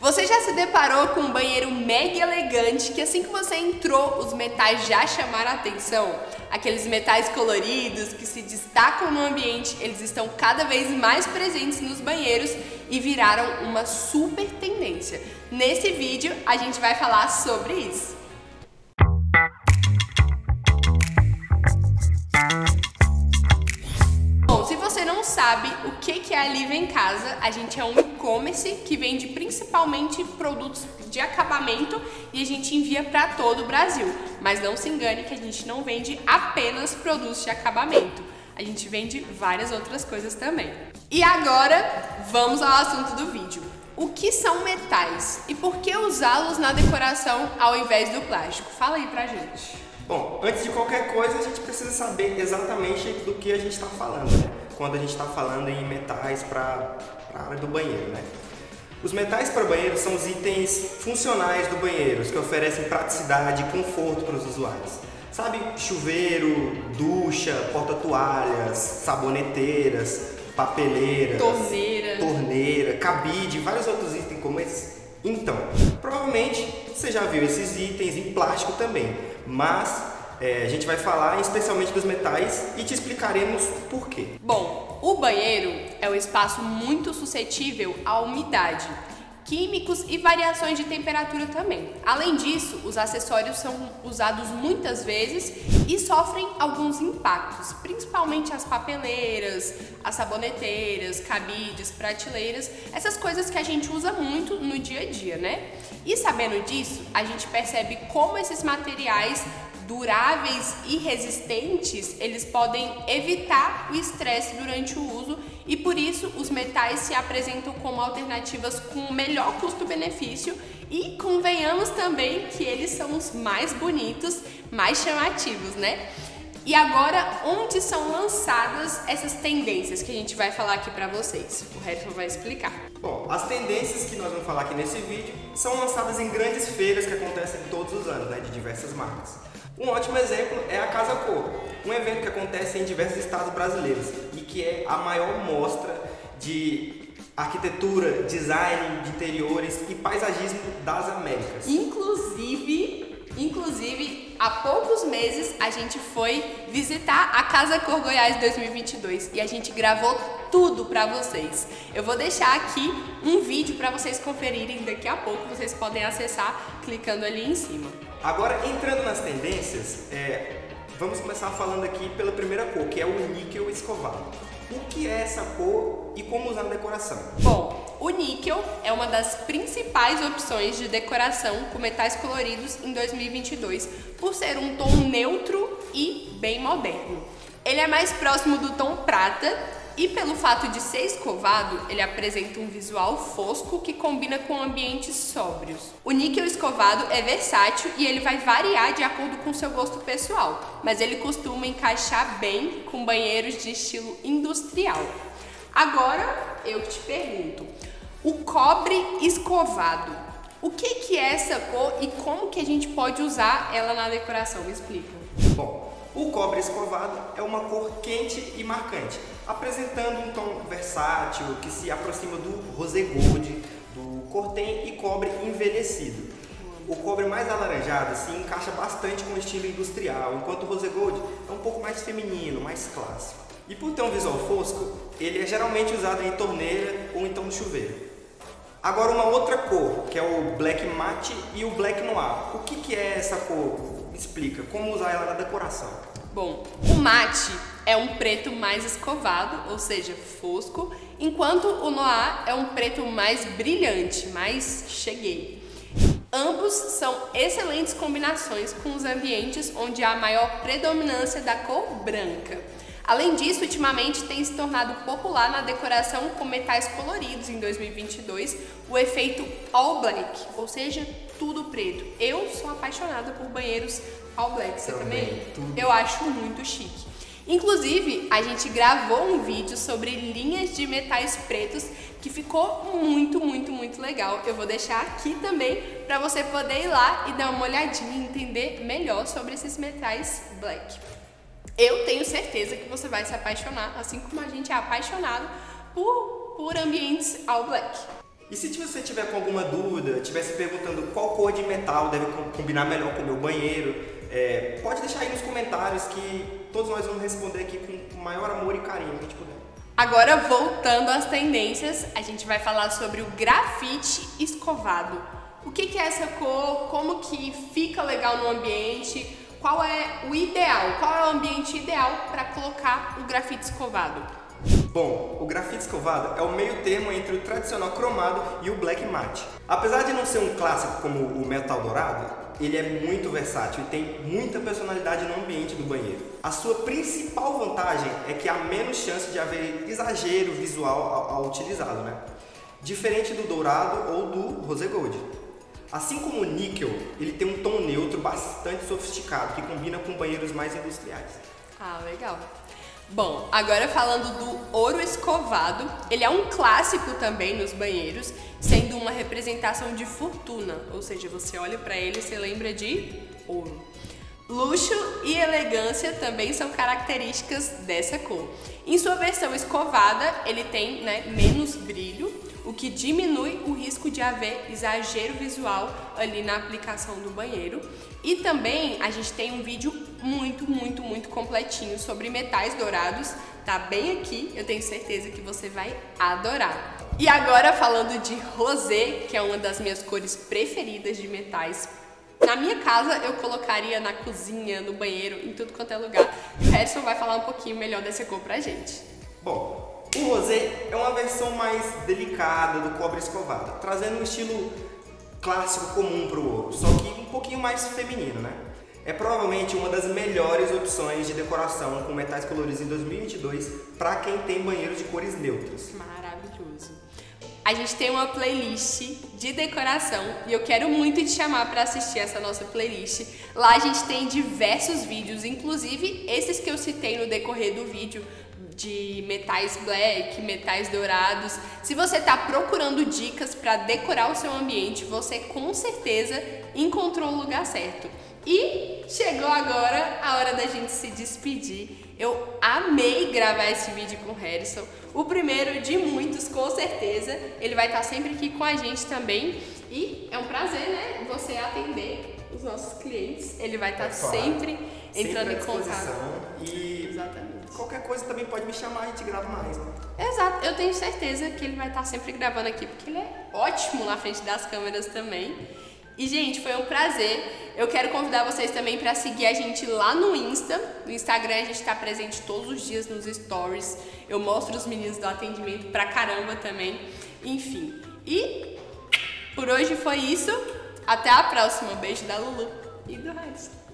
Você já se deparou com um banheiro mega elegante que assim que você entrou, os metais já chamaram a atenção? Aqueles metais coloridos que se destacam no ambiente, eles estão cada vez mais presentes nos banheiros e viraram uma super tendência. Nesse vídeo a gente vai falar sobre isso. Se você não sabe o que é a Live em Casa, a gente é um e-commerce que vende principalmente produtos de acabamento e a gente envia para todo o Brasil. Mas não se engane que a gente não vende apenas produtos de acabamento, a gente vende várias outras coisas também. E agora vamos ao assunto do vídeo. O que são metais e por que usá-los na decoração ao invés do plástico? Fala aí pra gente. Bom, antes de qualquer coisa, a gente precisa saber exatamente do que a gente está falando, né? Quando a gente está falando em metais para a área do banheiro, né? Os metais para banheiro são os itens funcionais do banheiro, os que oferecem praticidade e conforto para os usuários. Sabe, chuveiro, ducha, porta-toalhas, saboneteiras, papeleiras, torneira, cabide, vários outros itens como esses. Então, provavelmente você já viu esses itens em plástico também, mas a gente vai falar especialmente dos metais e te explicaremos por quê. Bom, o banheiro é um espaço muito suscetível à umidade, químicos e variações de temperatura também. Além disso, os acessórios são usados muitas vezes e sofrem alguns impactos, principalmente as papeleiras, as saboneteiras, cabides, prateleiras, essas coisas que a gente usa muito no dia a dia, né? E sabendo disso, a gente percebe como esses materiais duráveis e resistentes, eles podem evitar o estresse durante o uso e por isso os metais se apresentam como alternativas com melhor custo-benefício e convenhamos também que eles são os mais bonitos, mais chamativos, né? E agora, onde são lançadas essas tendências que a gente vai falar aqui pra vocês? O Harrison vai explicar. Bom, as tendências que nós vamos falar aqui nesse vídeo são lançadas em grandes feiras que acontecem todos os anos, né, de diversas marcas. Um ótimo exemplo é a Casa Cor, um evento que acontece em diversos estados brasileiros e que é a maior mostra de arquitetura, design de interiores e paisagismo das Américas. Inclusive, há poucos meses a gente foi visitar a Casa Cor Goiás 2022 e a gente gravou tudo pra vocês. Eu vou deixar aqui um vídeo pra vocês conferirem daqui a pouco, vocês podem acessar clicando ali em cima. Agora, entrando nas tendências, vamos começar falando aqui pela primeira cor, que é o níquel escovado. O que é essa cor e como usar na decoração? Bom, o níquel é uma das principais opções de decoração com metais coloridos em 2022, por ser um tom neutro e bem moderno. Ele é mais próximo do tom prata e pelo fato de ser escovado, ele apresenta um visual fosco que combina com ambientes sóbrios. O níquel escovado é versátil e ele vai variar de acordo com seu gosto pessoal, mas ele costuma encaixar bem com banheiros de estilo industrial. Agora, eu te pergunto, o cobre escovado, o que é essa cor e como que a gente pode usar ela na decoração? Me explica. Bom, o cobre escovado é uma cor quente e marcante, apresentando um tom versátil que se aproxima do rosé gold, do cortem e cobre envelhecido. O cobre mais alaranjado se encaixa bastante com o estilo industrial, enquanto o rosé gold é um pouco mais feminino, mais clássico. E por ter um visual fosco, ele é geralmente usado em torneira ou então no chuveiro. Agora uma outra cor, que é o black matte e o black noir. O que é essa cor? Me explica, como usar ela na decoração? Bom, o mate é um preto mais escovado, ou seja, fosco, enquanto o noir é um preto mais brilhante, mais cheguei. Ambos são excelentes combinações com os ambientes onde há maior predominância da cor branca. Além disso, ultimamente tem se tornado popular na decoração com metais coloridos em 2022, o efeito all black, ou seja, tudo preto. Eu sou apaixonada por banheiros all black, você também? Eu acho muito chique. Inclusive, a gente gravou um vídeo sobre linhas de metais pretos que ficou muito legal. Eu vou deixar aqui também para você poder ir lá e dar uma olhadinha e entender melhor sobre esses metais black. Eu tenho certeza que você vai se apaixonar, assim como a gente é apaixonado por ambientes all black. E se você tiver com alguma dúvida, estiver se perguntando qual cor de metal deve combinar melhor com o meu banheiro, pode deixar aí nos comentários que todos nós vamos responder aqui com o maior amor e carinho que a gente puder. Agora, voltando às tendências, a gente vai falar sobre o grafite escovado. O que é essa cor? Como que fica legal no ambiente? Qual é o ideal? Qual é o ambiente ideal para colocar o grafite escovado? Bom, o grafite escovado é o meio termo entre o tradicional cromado e o black matte. Apesar de não ser um clássico como o metal dourado, ele é muito versátil e tem muita personalidade no ambiente do banheiro. A sua principal vantagem é que há menos chance de haver exagero visual ao utilizá-lo, né? Diferente do dourado ou do rose gold. Assim como o níquel, ele tem um tom neutro bastante sofisticado que combina com banheiros mais industriais. Ah, legal. Bom, agora falando do ouro escovado, ele é um clássico também nos banheiros, sendo uma representação de fortuna, ou seja, você olha para ele e você lembra de ouro. Luxo e elegância também são características dessa cor. Em sua versão escovada, ele tem menos brilho, o que diminui o risco de haver exagero visual ali na aplicação do banheiro. E também a gente tem um vídeo muito completinho sobre metais dourados, tá bem aqui, eu tenho certeza que você vai adorar. E agora falando de rosé, que é uma das minhas cores preferidas de metais, na minha casa eu colocaria na cozinha, no banheiro, em tudo quanto é lugar. O Harrison vai falar um pouquinho melhor dessa cor pra gente. Bom, o rosé é uma versão mais delicada do cobre escovado, trazendo um estilo clássico comum para o ouro, só que um pouquinho mais feminino, né? É provavelmente uma das melhores opções de decoração com metais coloridos em 2022 para quem tem banheiros de cores neutras. Maravilhoso! A gente tem uma playlist de decoração e eu quero muito te chamar para assistir essa nossa playlist. Lá a gente tem diversos vídeos, inclusive esses que eu citei no decorrer do vídeo, de metais black, metais dourados. Se você está procurando dicas para decorar o seu ambiente, você com certeza encontrou o lugar certo. E chegou agora a hora da gente se despedir. Eu amei gravar esse vídeo com o Harrison, o primeiro de muitos, com certeza. Ele vai estar sempre aqui com a gente também e é um prazer, né, você atender os nossos clientes. Ele vai estar sempre entrando em contato. E exatamente. Qualquer coisa também pode me chamar e a gente grava mais, né? Exato, eu tenho certeza que ele vai estar sempre gravando aqui, porque ele é ótimo na frente das câmeras também. E, gente, foi um prazer. Eu quero convidar vocês também para seguir a gente lá no Insta. No Instagram a gente está presente todos os dias nos stories. Eu mostro os meninos do atendimento pra caramba também. Enfim. E por hoje foi isso. Até a próxima. Beijo da Lulu e do Harrison.